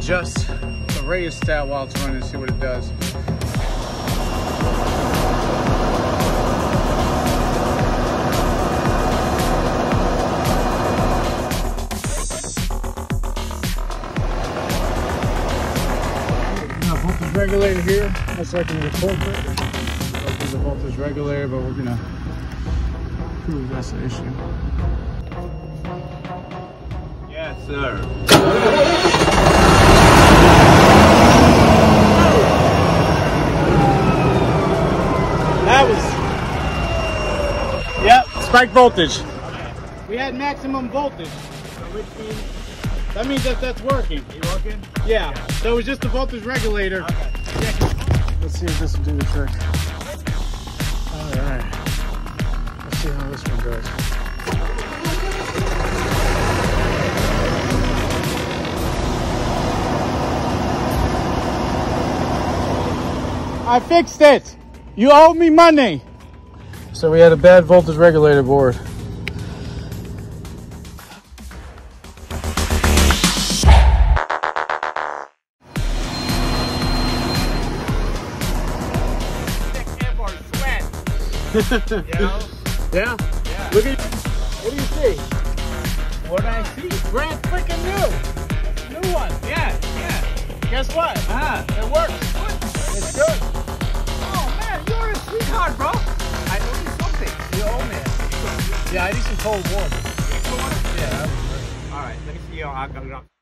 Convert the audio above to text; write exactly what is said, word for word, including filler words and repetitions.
adjust the rheostat while it's running and see what it does. Now, voltage regulator here. That's like in the corporate. There's a voltage regulator, but we're gonna prove that's the issue. Yes, sir. That was, yep, spike voltage. We had maximum voltage. That means that that's working. You working? Yeah. So it was just the voltage regulator. Okay. Let's see if this will do the trick. All right. Let's see how this one goes. I fixed it. You owe me money. So we had a bad voltage regulator board. You know? Yeah. Yeah. Look at, what do you see? What I see? Brand freaking new. New one. Yeah, yeah. Guess what? Ah, It works. good. It's good. Oh man, you're a sweetheart, bro. I owe you something. You owe me. Yeah, I need some cold water. You want it? Yeah, that was great. All right, let me see how I got it up.